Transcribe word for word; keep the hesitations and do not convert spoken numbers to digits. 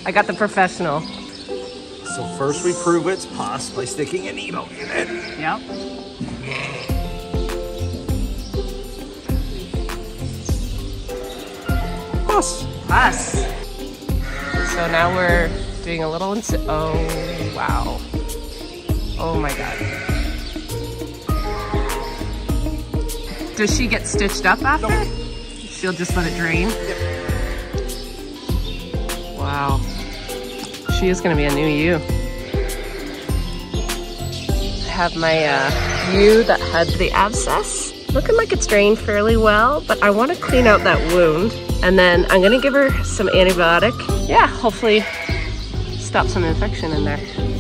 I got the professional. So first we prove it's pus by sticking a needle in it. Yep. Pus. Pus. So now we're doing a little inci- oh wow. Oh my god. Does she get stitched up after? Nope. She'll just let it drain? Yep. Wow. She is gonna be a new you. I have my uh, ewe that had the abscess. Looking like it's drained fairly well, but I wanna clean out that wound. And then I'm gonna give her some antibiotic. Yeah, hopefully stop some infection in there.